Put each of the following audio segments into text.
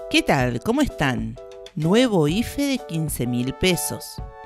¿Qué tal? ¿Cómo están? Nuevo IFE de 15.000 pesos.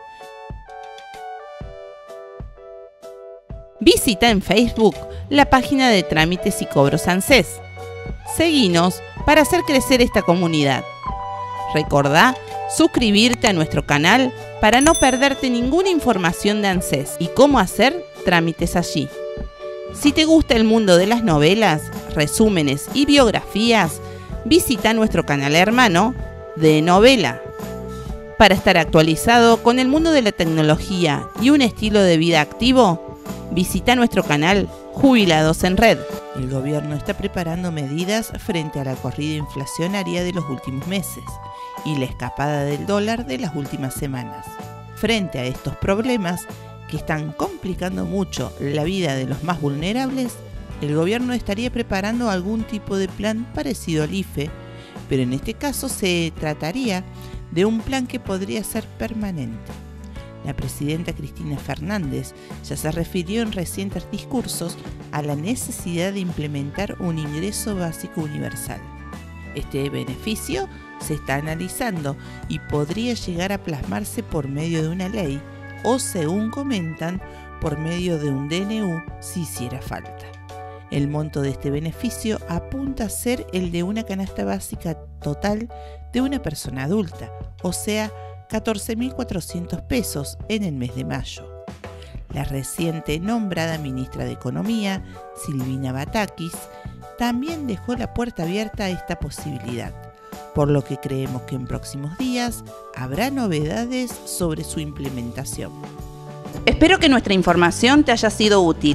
Visita en Facebook la página de Trámites y Cobros ANSES. Seguinos para hacer crecer esta comunidad. Recordá suscribirte a nuestro canal para no perderte ninguna información de ANSES y cómo hacer trámites allí. Si te gusta el mundo de las novelas, resúmenes y biografías, visita nuestro canal hermano de novela. Para estar actualizado con el mundo de la tecnología y un estilo de vida activo, visita nuestro canal Jubilados en Red. El gobierno está preparando medidas frente a la corrida inflacionaria de los últimos meses y la escapada del dólar de las últimas semanas. Frente a estos problemas que están complicando mucho la vida de los más vulnerables, el gobierno estaría preparando algún tipo de plan parecido al IFE, pero en este caso se trataría de un plan que podría ser permanente. La presidenta Cristina Fernández ya se refirió en recientes discursos a la necesidad de implementar un ingreso básico universal. Este beneficio se está analizando y podría llegar a plasmarse por medio de una ley o, según comentan, por medio de un DNU si hiciera falta. El monto de este beneficio apunta a ser el de una canasta básica total de una persona adulta, o sea, 14.400 pesos en el mes de mayo. La reciente nombrada ministra de Economía, Silvina Batakis, también dejó la puerta abierta a esta posibilidad, por lo que creemos que en próximos días habrá novedades sobre su implementación. Espero que nuestra información te haya sido útil.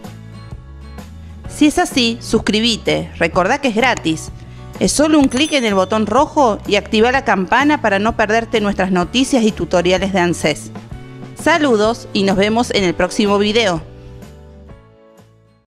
Si es así, suscríbete, recordá que es gratis. Es solo un clic en el botón rojo y activa la campana para no perderte nuestras noticias y tutoriales de ANSES. Saludos y nos vemos en el próximo video.